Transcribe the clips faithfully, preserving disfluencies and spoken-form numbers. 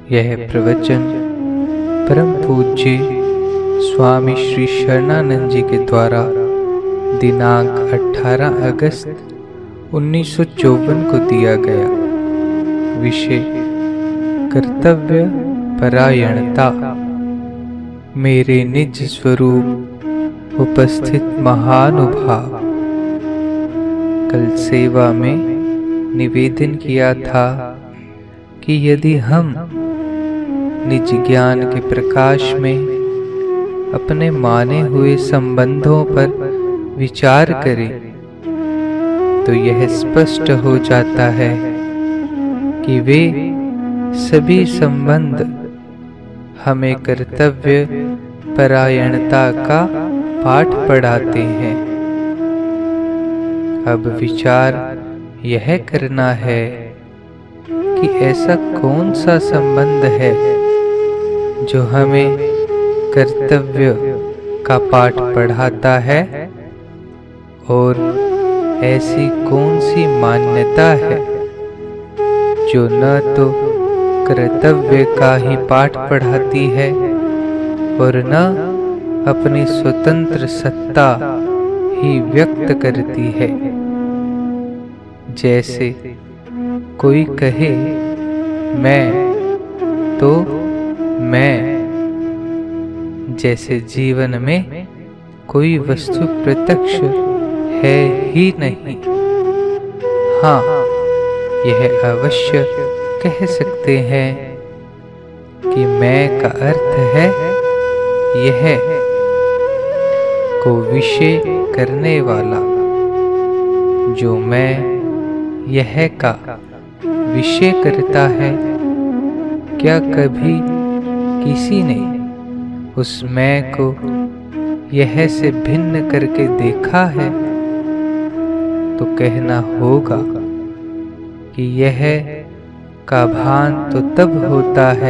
यह प्रवचन परम पूज्य स्वामी श्री शरणानंद जी के द्वारा दिनांक अठारह अगस्त उन्नीस सौ चौवन को दिया गया। विषय कर्तव्य परायणता। मेरे निज स्वरूप उपस्थित महानुभाव, कल सेवा में निवेदन किया था कि यदि हम निज ज्ञान के प्रकाश में अपने माने हुए संबंधों पर विचार करें तो यह स्पष्ट हो जाता है कि वे सभी संबंध हमें कर्तव्य परायणता का पाठ पढ़ाते हैं। अब विचार यह करना है कि ऐसा कौन सा संबंध है जो हमें कर्तव्य का पाठ पढ़ाता है और ऐसी कौन सी मान्यता है जो न तो कर्तव्य का ही पाठ पढ़ाती है और न अपनी स्वतंत्र सत्ता ही व्यक्त करती है। जैसे कोई कहे मैं तो मैं, जैसे जीवन में कोई वस्तु प्रत्यक्ष है ही नहीं। हाँ, यह अवश्य कह सकते हैं कि मैं का अर्थ है यह को विषय करने वाला। जो मैं यह का विषय करता है, क्या कभी किसी ने उस मैं को यह से भिन्न करके देखा है? तो कहना होगा कि यह का भान तो तब होता है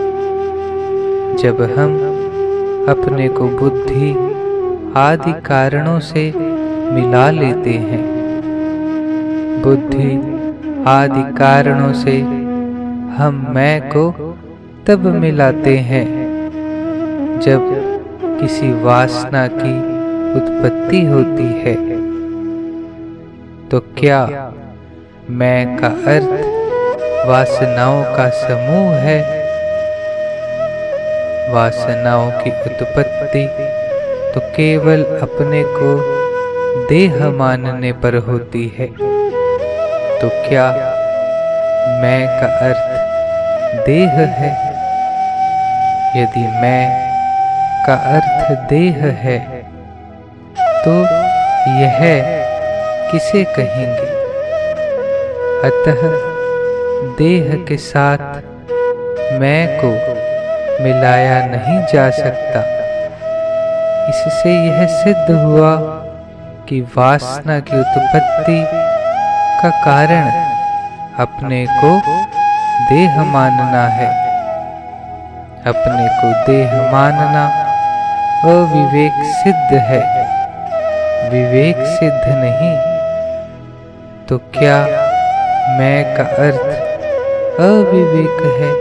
जब हम अपने को बुद्धि आदि कारणों से मिला लेते हैं। बुद्धि आदि कारणों से हम मैं को तब मिलाते हैं जब किसी वासना की उत्पत्ति होती है। तो क्या मैं का अर्थ वासनाओं का समूह है? वासनाओं की उत्पत्ति तो केवल अपने को देह मानने पर होती है। तो क्या मैं का अर्थ देह है? यदि मैं का अर्थ देह है तो यह किसे कहेंगे? अतः देह के साथ मैं को मिलाया नहीं जा सकता। इससे यह सिद्ध हुआ कि वासना की उत्पत्ति का कारण अपने को देह मानना है। अपने को देह मानना अविवेक सिद्ध है, विवेक सिद्ध नहीं। तो क्या मैं का अर्थ अविवेक है?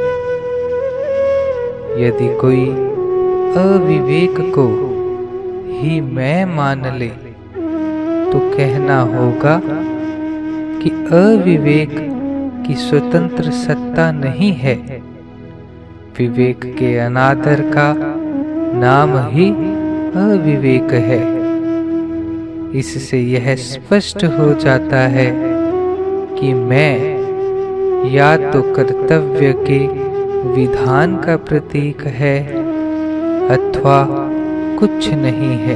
यदि कोई अविवेक को ही मैं मान ले तो कहना होगा कि अविवेक की स्वतंत्र सत्ता नहीं है। विवेक के अनादर का नाम ही अविवेक है। इससे यह स्पष्ट हो जाता है कि मैं या तो कर्तव्य के विधान का प्रतीक है अथवा कुछ नहीं है।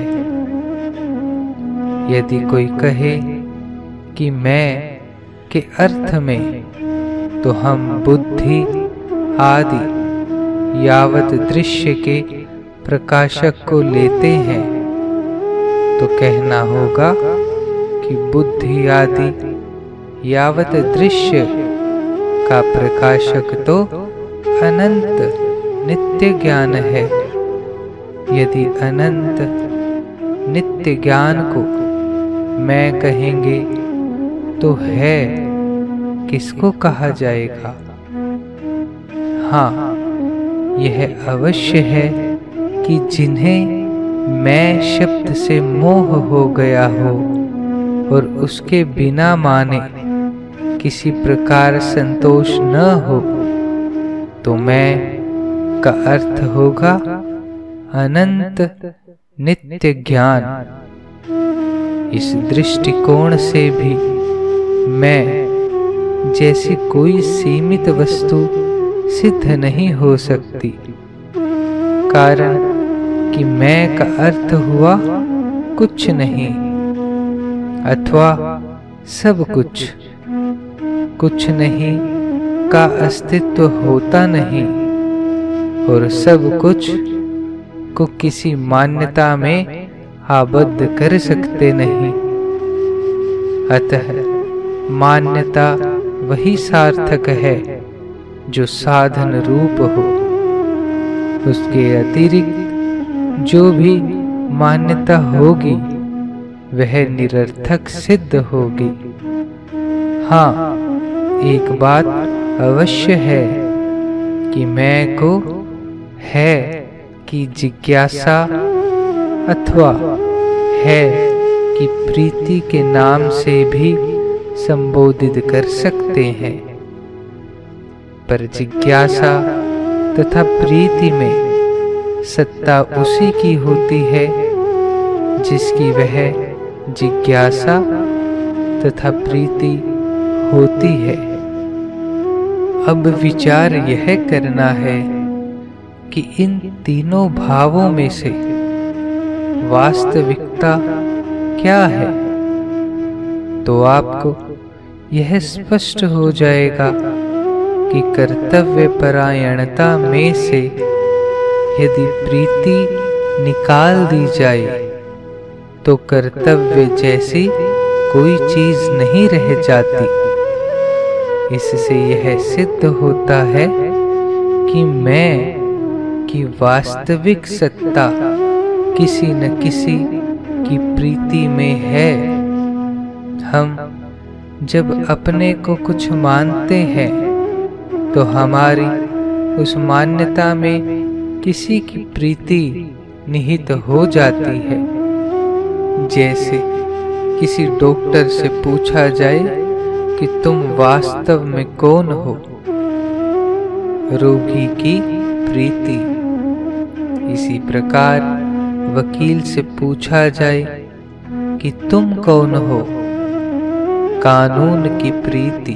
यदि कोई कहे कि मैं के अर्थ में तो हम बुद्धि आदि यावत दृश्य के प्रकाशक को लेते हैं, तो कहना होगा कि बुद्धि आदि यावत दृश्य का प्रकाशक तो अनंत नित्य ज्ञान है। यदि अनंत नित्य ज्ञान को मैं कहेंगे तो है किसको कहा जाएगा? हाँ, यह अवश्य है कि जिन्हें मैं शब्द से मोह हो गया हो और उसके बिना माने किसी प्रकार संतोष न हो, तो मैं का अर्थ होगा अनंत नित्य ज्ञान। इस दृष्टिकोण से भी मैं जैसी कोई सीमित वस्तु सिद्ध नहीं हो सकती, कारण कि मैं का अर्थ हुआ कुछ नहीं अथवा सब कुछ। कुछ नहीं का अस्तित्व होता नहीं और सब कुछ को किसी मान्यता में आबद्ध कर सकते नहीं। अतः मान्यता वही सार्थक है जो साधन रूप हो। उसके अतिरिक्त जो भी मान्यता होगी वह निरर्थक सिद्ध होगी। हाँ, एक बात अवश्य है कि मैं को है कि जिज्ञासा अथवा है कि प्रीति के नाम से भी संबोधित कर सकते हैं, पर जिज्ञासा तथा प्रीति में सत्ता उसी की होती है जिसकी वह जिज्ञासा तथा प्रीति होती है। अब विचार यह करना है कि इन तीनों भावों में से वास्तविकता क्या है, तो आपको यह स्पष्ट हो जाएगा कि कर्तव्य परायणता में से यदि प्रीति निकाल दी जाए तो कर्तव्य जैसी कोई चीज नहीं रह जाती। इससे यह सिद्ध होता है कि मैं की वास्तविक सत्ता किसी न किसी की प्रीति में है। हम जब अपने को कुछ मानते हैं तो हमारी उस मान्यता में किसी की प्रीति निहित हो जाती है। जैसे किसी डॉक्टर से पूछा जाए कि तुम वास्तव में कौन हो, रोगी की प्रीति। इसी प्रकार वकील से पूछा जाए कि तुम कौन हो, कानून की प्रीति।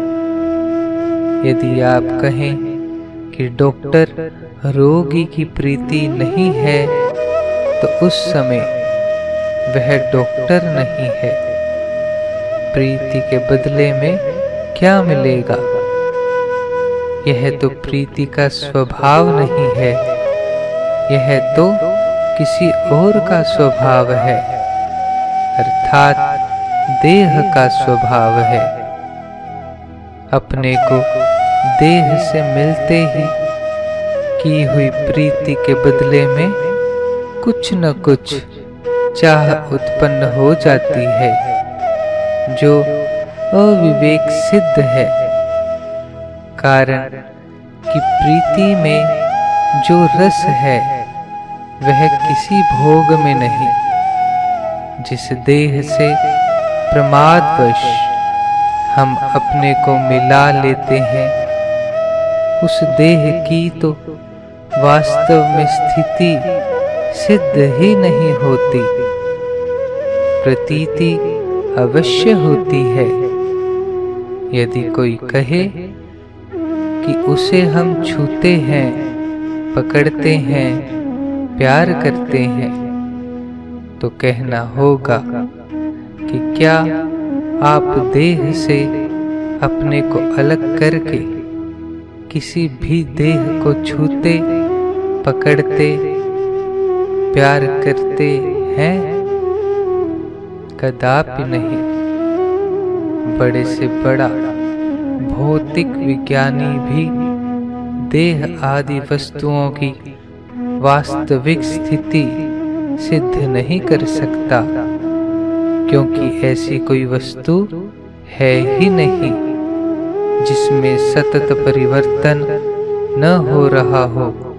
यदि आप कहें कि डॉक्टर रोगी की प्रीति नहीं है तो उस समय वह डॉक्टर नहीं है। प्रीति के बदले में क्या मिलेगा? यह तो प्रीति का स्वभाव नहीं है, यह तो किसी और का स्वभाव है, अर्थात देह का स्वभाव है। अपने को देह से मिलते ही की हुई प्रीति के बदले में कुछ न कुछ चाह उत्पन्न हो जाती है, जो अविवेक सिद्ध है। कारण कि प्रीति में जो रस है वह किसी भोग में नहीं। जिस देह से प्रमादवश हम अपने को मिला लेते हैं, उस देह की तो वास्तव में स्थिति सिद्ध ही नहीं होती, प्रतीति अवश्य होती है। यदि कोई कहे कि उसे हम छूते हैं, पकड़ते हैं, प्यार करते हैं, तो कहना होगा कि क्या आप देह से अपने को अलग करके किसी भी देह को छूते, पकड़ते, प्यार करते हैं? कदापि नहीं। बड़े से बड़ा भौतिक विज्ञानी भी देह आदि वस्तुओं की वास्तविक स्थिति सिद्ध नहीं कर सकता, क्योंकि ऐसी कोई वस्तु है ही नहीं जिसमें सतत परिवर्तन न हो रहा हो